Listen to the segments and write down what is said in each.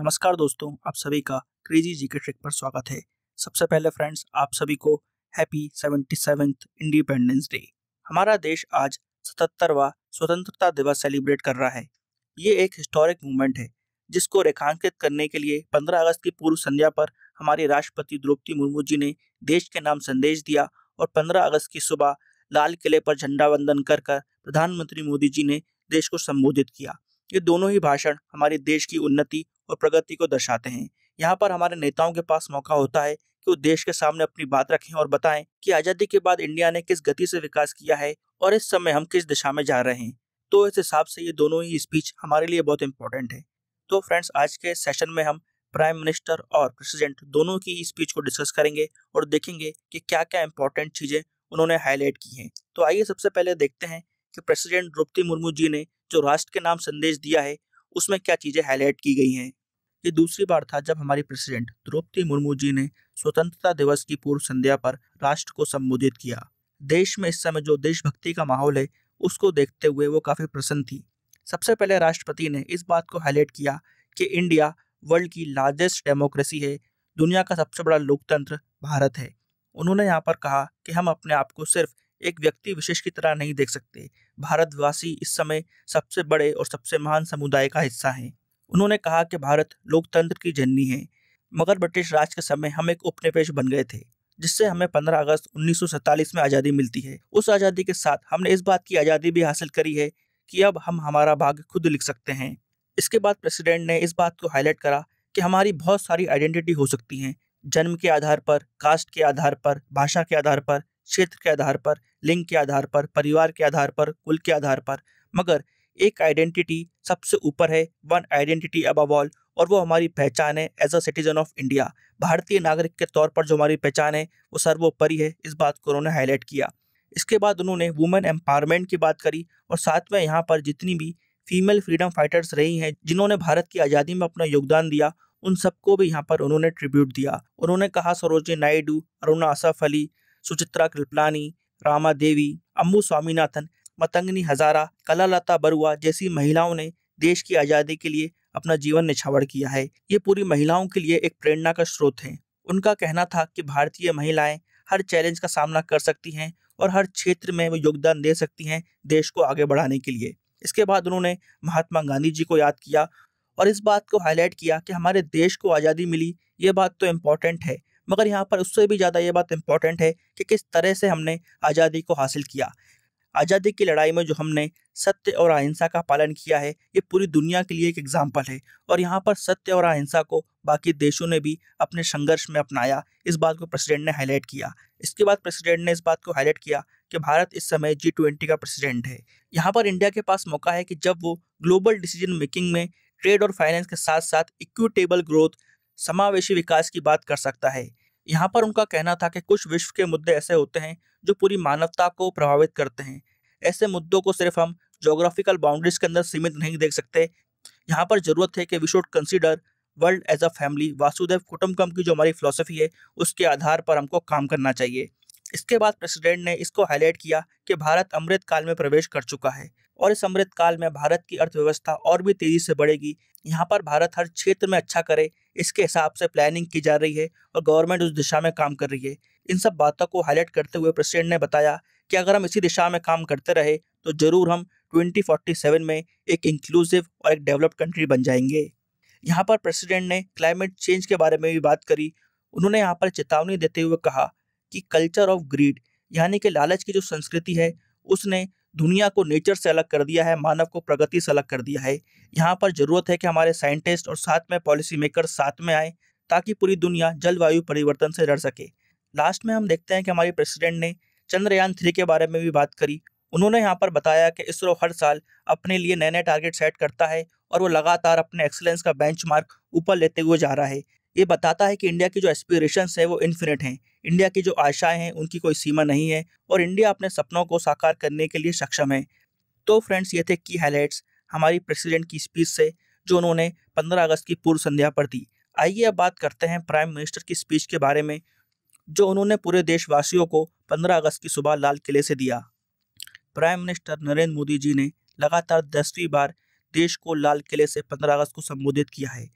नमस्कार दोस्तों, आप सभी का क्रेजी जीके ट्रिक पर स्वागत है। सबसे पहले फ्रेंड्स, आप सभी को हैप्पी 77th इंडिपेंडेंस डे। हमारा देश आज 77वां स्वतंत्रता दिवस सेलिब्रेट कर रहा है। ये एक हिस्टोरिक मूवमेंट है जिसको रेखांकित करने के लिए 15 अगस्त की पूर्व संध्या पर हमारी राष्ट्रपति द्रौपदी मुर्मू जी ने देश के नाम संदेश दिया और 15 अगस्त की सुबह लाल किले पर झंडा वंदन कर प्रधानमंत्री मोदी जी ने देश को संबोधित किया। ये दोनों ही भाषण हमारे देश की उन्नति और प्रगति को दर्शाते हैं। यहाँ पर हमारे नेताओं के पास मौका होता है कि वो देश के सामने अपनी बात रखें और बताएं कि आज़ादी के बाद इंडिया ने किस गति से विकास किया है और इस समय हम किस दिशा में जा रहे हैं। तो इस हिसाब से ये दोनों ही स्पीच हमारे लिए बहुत इंपॉर्टेंट है। तो फ्रेंड्स, आज के सेशन में हम प्राइम मिनिस्टर और प्रेसिडेंट दोनों की स्पीच को डिस्कस करेंगे और देखेंगे कि क्या क्या इंपॉर्टेंट चीज़ें उन्होंने हाईलाइट की हैं। तो आइए सबसे पहले देखते हैं कि प्रेसिडेंट द्रौपदी मुर्मू जी ने जो राष्ट्र के नाम संदेश दिया है उसमें क्या चीज़ें हाईलाइट की गई हैं। ये दूसरी बार था जब हमारी प्रेसिडेंट द्रौपदी मुर्मू जी ने स्वतंत्रता दिवस की पूर्व संध्या पर राष्ट्र को संबोधित किया। देश में इस समय जो देशभक्ति का माहौल है उसको देखते हुए वो काफ़ी प्रसन्न थी। सबसे पहले राष्ट्रपति ने इस बात को हाईलाइट किया कि इंडिया वर्ल्ड की लार्जेस्ट डेमोक्रेसी है, दुनिया का सबसे बड़ा लोकतंत्र भारत है। उन्होंने यहाँ पर कहा कि हम अपने आप को सिर्फ एक व्यक्ति विशेष की तरह नहीं देख सकते। भारतवासी इस समय सबसे बड़े और सबसे महान समुदाय का हिस्सा हैं। उन्होंने कहा कि भारत लोकतंत्र की जननी है, मगर ब्रिटिश राज के समय हम एक उपनिवेश बन गए थे, जिससे हमें 15 अगस्त 1947 में आज़ादी मिलती है। उस आज़ादी के साथ हमने इस बात की आज़ादी भी हासिल करी है कि अब हम हमारा भाग्य खुद लिख सकते हैं। इसके बाद प्रेसिडेंट ने इस बात को हाईलाइट करा कि हमारी बहुत सारी आइडेंटिटी हो सकती हैं, जन्म के आधार पर, कास्ट के आधार पर, भाषा के आधार पर, क्षेत्र के आधार पर, लिंग के आधार पर, परिवार के आधार पर, कुल के आधार पर, मगर एक आइडेंटिटी सबसे ऊपर है, वन आइडेंटिटी अबव ऑल, और वो हमारी पहचान है as a citizen of India. भारतीय नागरिक के तौर पर जो हमारी पहचान है वो सर्वोपरि है। इस बात को उन्होंने हाईलाइट किया। इसके बाद उन्होंने वुमेन एम्पावरमेंट की बात करी और साथ में यहाँ पर जितनी भी फीमेल फ्रीडम फाइटर्स रही हैं जिन्होंने भारत की आज़ादी में अपना योगदान दिया, उन सबको भी यहाँ पर उन्होंने ट्रिब्यूट दिया। उन्होंने कहा सरोजिनी नायडू, अरुणा असफ अली, सुचित्रा कृपलानी, रामा देवी, अम्मू स्वामीनाथन, मतंगनी हजारा, कलालता बरुआ जैसी महिलाओं ने देश की आज़ादी के लिए अपना जीवन निछावर किया है। ये पूरी महिलाओं के लिए एक प्रेरणा का स्रोत है। उनका कहना था कि भारतीय महिलाएं हर चैलेंज का सामना कर सकती हैं और हर क्षेत्र में वो योगदान दे सकती हैं देश को आगे बढ़ाने के लिए। इसके बाद उन्होंने महात्मा गांधी जी को याद किया और इस बात को हाईलाइट किया कि हमारे देश को आज़ादी मिली, ये बात तो इम्पॉर्टेंट है, मगर यहाँ पर उससे भी ज़्यादा ये बात इम्पॉर्टेंट है कि किस तरह से हमने आज़ादी को हासिल किया। आज़ादी की लड़ाई में जो हमने सत्य और अहिंसा का पालन किया है, ये पूरी दुनिया के लिए एक एग्जाम्पल है और यहाँ पर सत्य और अहिंसा को बाकी देशों ने भी अपने संघर्ष में अपनाया। इस बात को प्रेसिडेंट ने हाईलाइट किया। इसके बाद प्रेसिडेंट ने इस बात को हाईलाइट किया कि भारत इस समय G20 का प्रेसिडेंट है। यहाँ पर इंडिया के पास मौका है कि जब वो ग्लोबल डिसीजन मेकिंग में ट्रेड और फाइनेंस के साथ साथ इक्विटेबल ग्रोथ, समावेशी विकास की बात कर सकता है। यहाँ पर उनका कहना था कि कुछ विश्व के मुद्दे ऐसे होते हैं जो पूरी मानवता को प्रभावित करते हैं। ऐसे मुद्दों को सिर्फ हम ज्योग्राफिकल बाउंड्रीज के अंदर सीमित नहीं देख सकते। यहाँ पर जरूरत है कि we should consider world as a family, वासुदेव कुटुंबकम की जो हमारी फिलॉसफी है उसके आधार पर हमको काम करना चाहिए। इसके बाद प्रेसिडेंट ने इसको हाईलाइट किया कि भारत अमृत काल में प्रवेश कर चुका है और इस अमृत काल में भारत की अर्थव्यवस्था और भी तेजी से बढ़ेगी। यहाँ पर भारत हर क्षेत्र में अच्छा करे, इसके हिसाब से प्लानिंग की जा रही है और गवर्नमेंट उस दिशा में काम कर रही है। इन सब बातों को हाईलाइट करते हुए प्रेसिडेंट ने बताया कि अगर हम इसी दिशा में काम करते रहे तो जरूर हम 2047 में एक इंक्लूसिव और एक डेवलप्ड कंट्री बन जाएंगे। यहाँ पर प्रेसिडेंट ने क्लाइमेट चेंज के बारे में भी बात करी। उन्होंने यहाँ पर चेतावनी देते हुए कहा कि कल्चर ऑफ ग्रीड यानी कि लालच की जो संस्कृति है उसने दुनिया को नेचर से अलग कर दिया है, मानव को प्रगति से अलग कर दिया है। यहाँ पर जरूरत है कि हमारे साइंटिस्ट और साथ में पॉलिसी मेकर साथ में आए ताकि पूरी दुनिया जलवायु परिवर्तन से लड़ सके। लास्ट में हम देखते हैं कि हमारी प्रेसिडेंट ने चंद्रयान 3 के बारे में भी बात करी। उन्होंने यहाँ पर बताया कि इसरो हर साल अपने लिए नए नए टारगेट सेट करता है और वो लगातार अपने एक्सीलेंस का बेंचमार्क ऊपर लेते हुए जा रहा है। ये बताता है कि इंडिया की जो एस्पिरेशंस है वो इन्फिनिट हैं, इंडिया की जो आशाएं हैं उनकी कोई सीमा नहीं है और इंडिया अपने सपनों को साकार करने के लिए सक्षम है। तो फ्रेंड्स, ये थे की हाईलाइट्स हमारी प्रेसिडेंट की स्पीच से जो उन्होंने 15 अगस्त की पूर्व संध्या पर दी। आइए अब बात करते हैं प्राइम मिनिस्टर की स्पीच के बारे में जो उन्होंने पूरे देशवासियों को 15 अगस्त की सुबह लाल किले से दिया। प्राइम मिनिस्टर नरेंद्र मोदी जी ने लगातार 10वीं बार देश को लाल किले से 15 अगस्त को संबोधित किया है।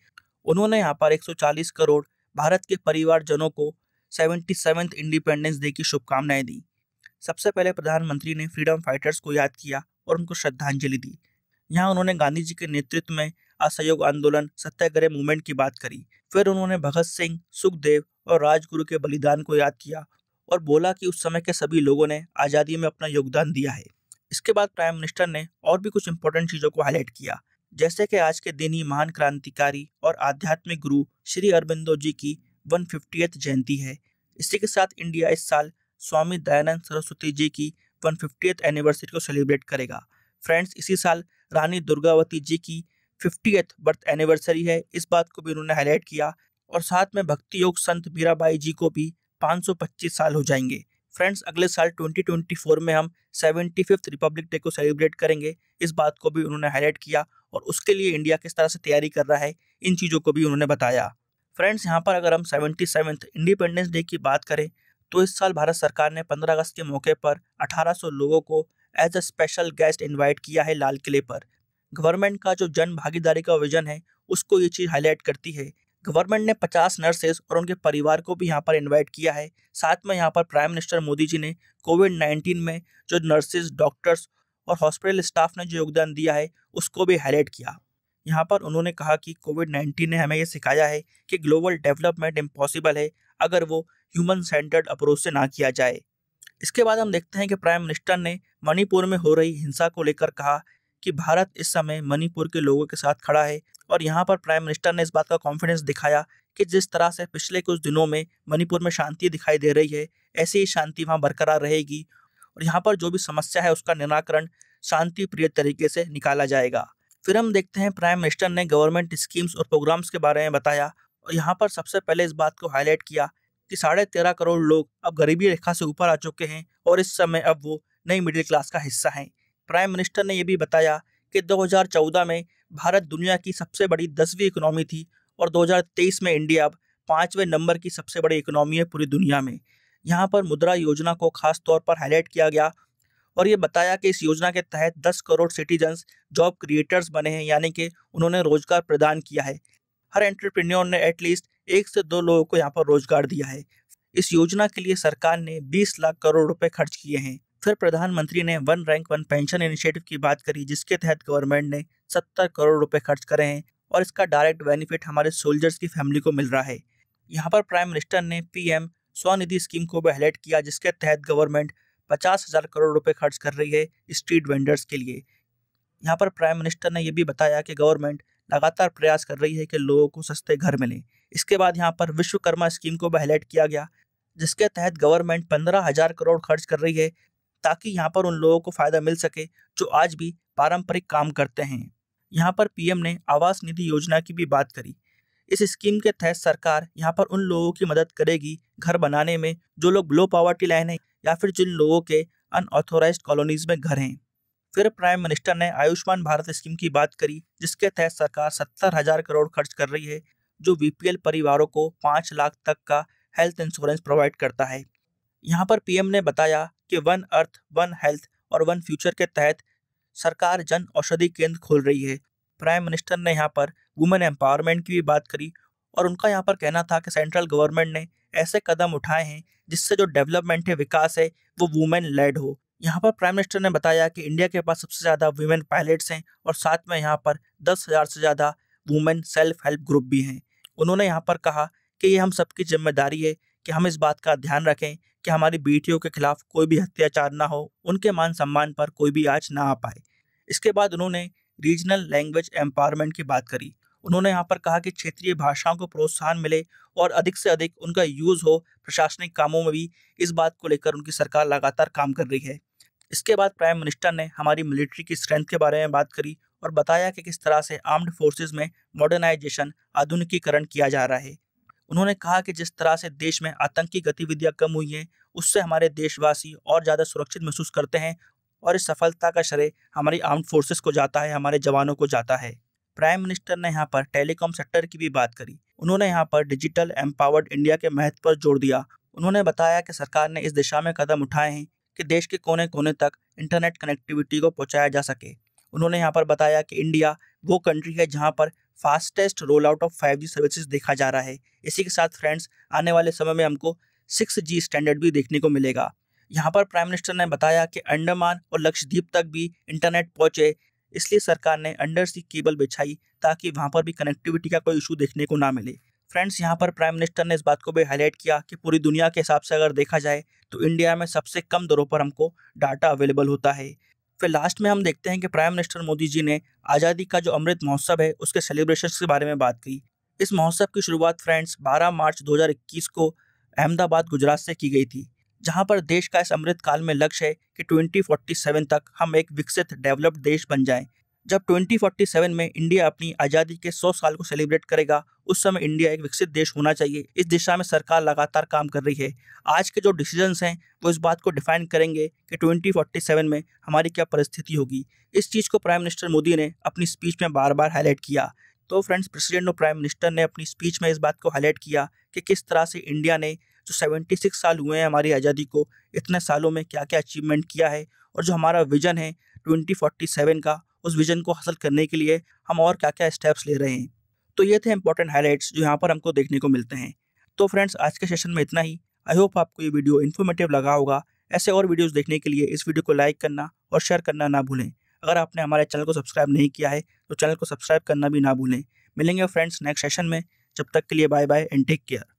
उन्होंने यहाँ पर 140 करोड़ भारत के परिवारजनों को 77th इंडिपेंडेंस डे की शुभकामनाएं दी। सबसे पहले प्रधानमंत्री ने फ्रीडम फाइटर्स को याद किया और उनको श्रद्धांजलि दी। यहाँ उन्होंने गांधी जी के नेतृत्व में असहयोग आंदोलन सत्याग्रह मूवमेंट की बात करी। फिर उन्होंने भगत सिंह, सुखदेव और राजगुरु के बलिदान को याद किया और बोला कि उस समय के सभी लोगों ने आज़ादी में अपना योगदान दिया है। इसके बाद प्राइम मिनिस्टर ने और भी कुछ इंपॉर्टेंट चीज़ों को हाईलाइट किया, जैसे कि आज के दिन ही महान क्रांतिकारी और आध्यात्मिक गुरु श्री अरबिंदो जी की 150th जयंती है। इसी के साथ इंडिया इस साल स्वामी दयानंद सरस्वती जी की 150th एनिवर्सरी को सेलिब्रेट करेगा। फ्रेंड्स, इसी साल रानी दुर्गावती जी की 50th बर्थ एनिवर्सरी है, इस बात को भी उन्होंने हाईलाइट किया। और साथ में भक्ति योग संत मीराबाई जी को भी 525 साल हो जाएंगे। फ्रेंड्स, अगले साल 2024 में हम 75th रिपब्लिक डे को सेलिब्रेट करेंगे, इस बात को भी उन्होंने हाईलाइट किया और उसके लिए इंडिया किस तरह से तैयारी कर रहा है, इन चीज़ों को भी उन्होंने बताया। फ्रेंड्स, यहाँ पर अगर हम 77th इंडिपेंडेंस डे की बात करें तो इस साल भारत सरकार ने 15 अगस्त के मौके पर 1800 लोगों को as a special guest invite किया है लाल किले पर। गवर्नमेंट का जो जन भागीदारी का विजन है उसको ये चीज़ हाईलाइट करती है। गवर्नमेंट ने 50 नर्सेज और उनके परिवार को भी यहाँ पर इनवाइट किया है। साथ में यहाँ पर प्राइम मिनिस्टर मोदी जी ने कोविड-19 में जो नर्सेज, डॉक्टर्स और हॉस्पिटल स्टाफ ने जो योगदान दिया है उसको भी हाईलाइट किया। यहाँ पर उन्होंने कहा कि कोविड-19 ने हमें ये सिखाया है कि ग्लोबल डेवलपमेंट इम्पॉसिबल है अगर वो ह्यूमन सेंटर्ड अप्रोच से ना किया जाए। इसके बाद हम देखते हैं कि प्राइम मिनिस्टर ने मणिपुर में हो रही हिंसा को लेकर कहा कि भारत इस समय मणिपुर के लोगों के साथ खड़ा है और यहाँ पर प्राइम मिनिस्टर ने इस बात का कॉन्फिडेंस दिखाया कि जिस तरह से पिछले कुछ दिनों में मणिपुर में शांति दिखाई दे रही है, ऐसी ही शांति वहाँ बरकरार रहेगी और यहाँ पर जो भी समस्या है उसका निराकरण शांति प्रिय तरीके से निकाला जाएगा। फिर हम देखते हैं प्राइम मिनिस्टर ने गवर्नमेंट स्कीम्स और प्रोग्राम्स के बारे में बताया और यहाँ पर सबसे पहले इस बात को हाईलाइट किया कि 13.5 करोड़ लोग अब गरीबी रेखा से ऊपर आ चुके हैं और इस समय अब वो नई मिडिल क्लास का हिस्सा हैं। प्राइम मिनिस्टर ने यह भी बताया कि 2014 में भारत दुनिया की सबसे बड़ी 10वीं इकोनॉमी थी और 2023 में इंडिया अब 5वें नंबर की सबसे बड़ी इकोनॉमी है पूरी दुनिया में। यहाँ पर मुद्रा योजना को खास तौर पर हाईलाइट किया गया और ये बताया कि इस योजना के तहत 10 करोड़ सिटीजन्स जॉब क्रिएटर्स बने हैं, यानी कि उन्होंने रोजगार प्रदान किया है। हर एंटरप्रेन्योर ने एटलीस्ट 1 से 2 लोगों को यहाँ पर रोजगार दिया है। इस योजना के लिए सरकार ने 20 लाख करोड़ रुपए खर्च किए हैं। फिर प्रधानमंत्री ने one rank one pension initiative की बात करी, जिसके तहत गवर्नमेंट ने 70 करोड़ रुपए खर्च करे हैं और इसका डायरेक्ट बेनिफिट हमारे सोल्जर्स की फैमिली को मिल रहा है। यहाँ पर प्राइम मिनिस्टर ने पीएम स्वनिधि स्कीम को भी हाईलाइट किया, जिसके तहत गवर्नमेंट 50,000 करोड़ रुपए खर्च कर रही है स्ट्रीट वेंडर्स के लिए। यहाँ पर प्राइम मिनिस्टर ने यह भी बताया कि गवर्नमेंट लगातार प्रयास कर रही है कि लोगों को सस्ते घर मिलें। इसके बाद यहाँ पर विश्वकर्मा स्कीम को भी हाईलाइट किया गया, जिसके तहत गवर्नमेंट 15,000 करोड़ खर्च कर रही है ताकि यहाँ पर उन लोगों को फायदा मिल सके जो आज भी पारंपरिक काम करते हैं। यहाँ पर पीएम ने आवास निधि योजना की भी बात करी। इस स्कीम के तहत सरकार यहाँ पर उन लोगों की मदद करेगी घर बनाने में जो लोग बिलो पॉवर्टी लाइन है या फिर जिन लोगों के अनऑथोराइज्ड कॉलोनीज में घर हैं। फिर प्राइम मिनिस्टर ने आयुष्मान भारत स्कीम की बात करी, जिसके तहत सरकार 70,000 करोड़ खर्च कर रही है जो बीपीएल परिवारों को 5 लाख तक का हेल्थ इंश्योरेंस प्रोवाइड करता है। यहाँ पर पीएम ने बताया कि वन अर्थ, वन हेल्थ और वन फ्यूचर के तहत सरकार जन औषधि केंद्र खोल रही है। प्राइम मिनिस्टर ने यहाँ पर वुमेन एम्पावरमेंट की भी बात करी और उनका यहाँ पर कहना था कि सेंट्रल गवर्नमेंट ने ऐसे कदम उठाए हैं जिससे जो डेवलपमेंट है, विकास है, वो वुमेन लेड हो। यहाँ पर प्राइम मिनिस्टर ने बताया कि इंडिया के पास सबसे ज़्यादा वुमेन पायलट्स हैं और साथ में यहाँ पर 10,000 से ज़्यादा वुमेन सेल्फ हेल्प ग्रुप भी हैं। उन्होंने यहाँ पर कहा कि ये हम सबकी जिम्मेदारी है कि हम इस बात का ध्यान रखें कि हमारी बेटियों के खिलाफ कोई भी अत्याचार ना हो, उनके मान सम्मान पर कोई भी आँच ना आ पाए। इसके बाद उन्होंने रीजनल लैंग्वेज एम्पावरमेंट की बात करी। उन्होंने यहाँ पर कहा कि क्षेत्रीय भाषाओं को प्रोत्साहन मिले और अधिक से अधिक उनका यूज़ हो प्रशासनिक कामों में भी। इस बात को लेकर उनकी सरकार लगातार काम कर रही है। इसके बाद प्राइम मिनिस्टर ने हमारी मिलिट्री की स्ट्रेंथ के बारे में बात करी और बताया कि किस तरह से आर्म्ड फोर्सेस में मॉडर्नाइजेशन, आधुनिकीकरण किया जा रहा है। उन्होंने कहा कि जिस तरह से देश में आतंकी गतिविधियां कम हुई हैं, उससे हमारे देशवासी और ज़्यादा सुरक्षित महसूस करते हैं और इस सफलता का श्रेय हमारी आर्म्ड फोर्सेस को जाता है, हमारे जवानों को जाता है। प्राइम मिनिस्टर ने यहाँ पर टेलीकॉम सेक्टर की भी बात करी। उन्होंने यहाँ पर डिजिटल एम्पावर्ड इंडिया के महत्व पर जोर दिया। उन्होंने बताया कि सरकार ने इस दिशा में कदम उठाए हैं कि देश के कोने कोने तक इंटरनेट कनेक्टिविटी को पहुंचाया जा सके। उन्होंने यहाँ पर बताया कि इंडिया वो कंट्री है जहाँ पर fastest roll out of 5G services देखा जा रहा है। इसी के साथ फ्रेंड्स आने वाले समय में हमको 6G स्टैंडर्ड भी देखने को मिलेगा। यहाँ पर प्राइम मिनिस्टर ने बताया कि अंडमान और लक्षद्वीप तक भी इंटरनेट पहुंचे, इसलिए सरकार ने अंडर सी केबल बिछाई ताकि वहाँ पर भी कनेक्टिविटी का कोई इशू देखने को ना मिले। फ्रेंड्स यहाँ पर प्राइम मिनिस्टर ने इस बात को भी हाईलाइट किया कि पूरी दुनिया के हिसाब से अगर देखा जाए तो इंडिया में सबसे कम दरों पर हमको डाटा अवेलेबल होता है। फिर लास्ट में हम देखते हैं कि प्राइम मिनिस्टर मोदी जी ने आज़ादी का जो अमृत महोत्सव है उसके सेलिब्रेशन के बारे में बात की। इस महोत्सव की शुरुआत फ्रेंड्स 12 मार्च 2021 को अहमदाबाद गुजरात से की गई थी, जहां पर देश का इस अमृत काल में लक्ष्य है कि 2047 तक हम एक विकसित डेवलप्ड देश बन जाएं। जब 2047 में इंडिया अपनी आज़ादी के 100 साल को सेलिब्रेट करेगा, उस समय इंडिया एक विकसित देश होना चाहिए। इस दिशा में सरकार लगातार काम कर रही है। आज के जो डिसीजंस हैं वो इस बात को डिफाइन करेंगे कि 2047 में हमारी क्या परिस्थिति होगी। इस चीज़ को प्राइम मिनिस्टर मोदी ने अपनी स्पीच में बार बार हाईलाइट किया। तो फ्रेंड्स, प्रेसिडेंट और प्राइम मिनिस्टर ने अपनी स्पीच में इस बात को हाईलाइट किया कि किस तरह से इंडिया ने जो 76 साल हुए हैं हमारी आज़ादी को, इतने सालों में क्या क्या अचीवमेंट किया है, और जो हमारा विजन है 2047 का, उस विजन को हासिल करने के लिए हम और क्या क्या स्टेप्स ले रहे हैं। तो ये थे इंपॉर्टेंट हाईलाइट्स जो यहाँ पर हमको देखने को मिलते हैं। तो फ्रेंड्स, आज के सेशन में इतना ही। आई होप आपको ये वीडियो इन्फॉर्मेटिव लगा होगा। ऐसे और वीडियोस देखने के लिए इस वीडियो को लाइक करना और शेयर करना ना भूलें। अगर आपने हमारे चैनल को सब्सक्राइब नहीं किया है तो चैनल को सब्सक्राइब करना भी ना भूलें। मिलेंगे फ्रेंड्स नेक्स्ट सेशन में। जब तक के लिए bye bye and take care.